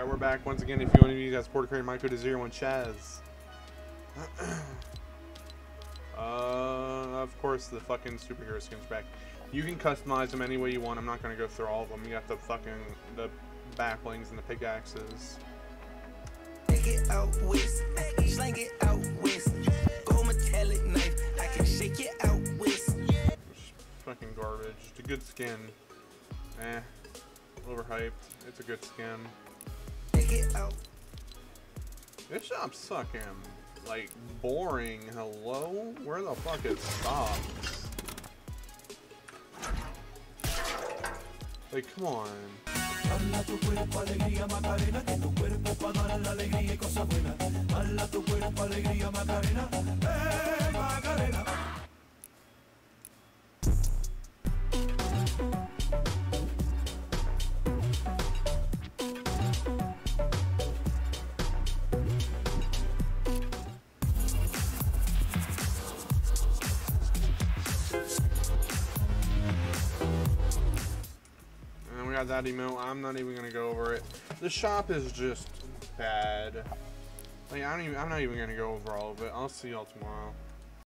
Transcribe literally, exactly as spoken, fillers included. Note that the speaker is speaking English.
Alright, we're back once again. If you want to use that support credit, my code is zero one Chaz. uh, of course, the fucking superhero skin's back. You can customize them any way you want. I'm not gonna go through all of them. You got the fucking the backblings and the pickaxes. Take it out with, slang it out with, go metallic knife. I can shake it out with. Fucking garbage. It's a good skin. Eh. Overhyped. It's a good skin. Take it out. This shop's fucking, like, boring. Hello? Where the fuck it stops? Like, come on. Got that emote. I'm not even gonna go over it. The shop is just bad. Like I don't even. I'm not even gonna go over all of it. I'll see y'all tomorrow.